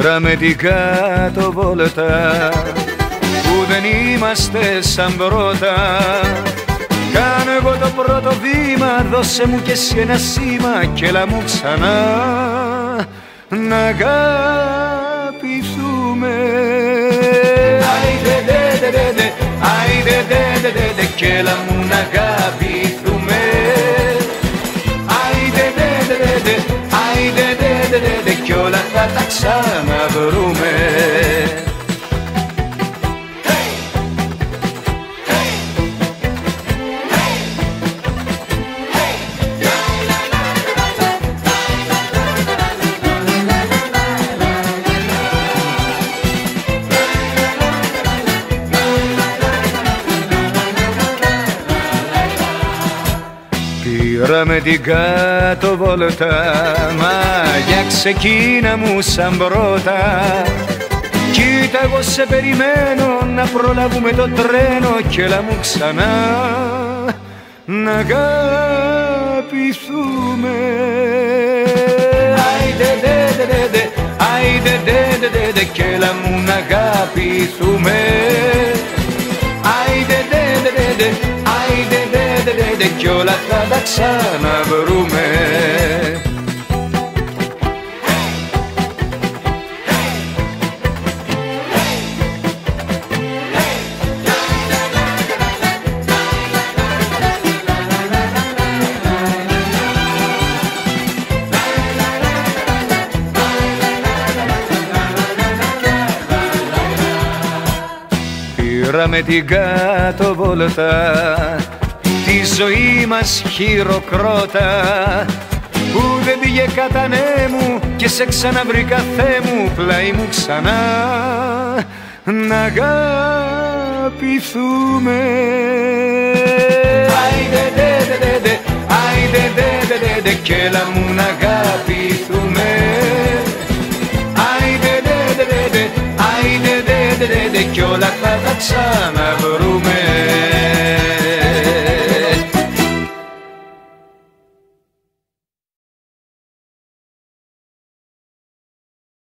Πήραμε την κάτω βόλτα που δεν είμαστε σαν πρώτα. Κάνω εγώ το πρώτο βήμα, δώσε μου κι εσύ ένα σήμα κι έλα μου ξανά να αγαπηθούμε. Άιντε δε δε δε δε, άιντε δε δε δε δε κι έλα μου να αγαπηθούμε. Άιντε δε δε δε δε, άιντε δε δε δε δε κι όλα θα τα ξαναβρούμε. Πήραμε την κάτω βόλτα, μα για ξεκίνα μου σαν πρώτα. Κοίτα εγώ σε περιμένω να προλάβουμε το τρένο κι έλα μου ξανά να αγαπηθούμε. Άιντε δε δε δε δε, άιντε δε δε δε δε κι έλα μου να αγαπηθούμε. Άιντε δε δε δε δε, άιντε δε δε δε δε κι όλα θα τα ξαναβρούμε. Πήραμε την κάτω βόλτα, τη ζωή μας χειροκρότα, που δεν πήγε κατά νέμου και σε ξαναβρήκα Θεέ μου, πλάι μου ξανά να αγαπηθούμε. Άιντε δε δε δε δε, άιντε δε δε δε δε κι έλα μου να αγαπηθούμε. Άιντε δε δε δε δε, άιντε δε δε δε δε κι όλα θα τα ξαναβρούμε.